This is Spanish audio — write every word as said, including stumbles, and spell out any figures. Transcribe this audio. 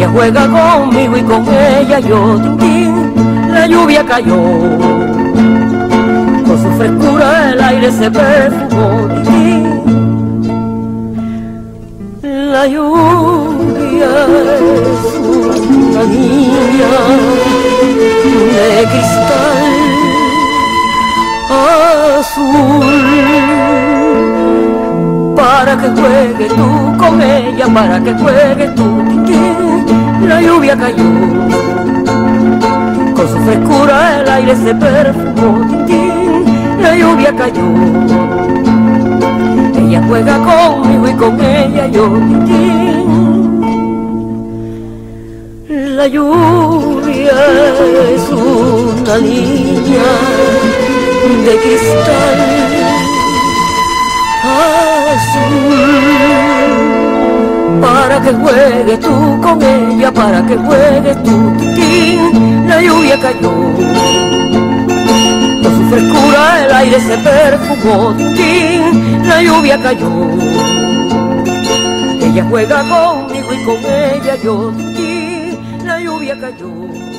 Ella juega conmigo y con ella yo, tin, tin, la lluvia cayó. Con su frescura el aire se perfumó, tin, tin. La lluvia es una niña de cristal azul, para que juegues tú con ella, para que juegues tú, tin, tin. La lluvia cayó, con su frescura el aire se perfumó, tin, tin. La lluvia cayó. Ella juega conmigo y con ella yo, tin, tin. La lluvia es una niña de cristal azul, para que juegues tú con ella, para que juegues tú, tin, tin. La lluvia cayó, con su frescura el aire se perfumó, tin, tin. La lluvia cayó. Ella juega conmigo y con ella yo, tin, tin. La lluvia cayó.